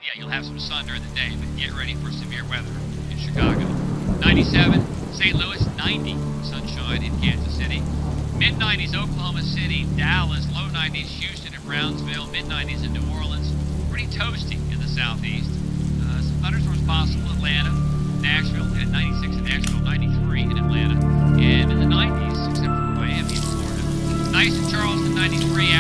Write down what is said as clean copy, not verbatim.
yeah, you'll have some sun during the day, but get ready for severe weather in Chicago. 97, St. Louis, 90, sunshine in Kansas City. Mid-90s, Oklahoma City, Dallas, low 90s, Houston and Brownsville, mid-90s in New Orleans. Pretty toasty in the southeast. Some thunderstorms possible in Atlanta, Nashville, at 96 in Nashville, 93 in Atlanta, and in the 90s, except for Miami and Florida. Nice in Charleston, 93,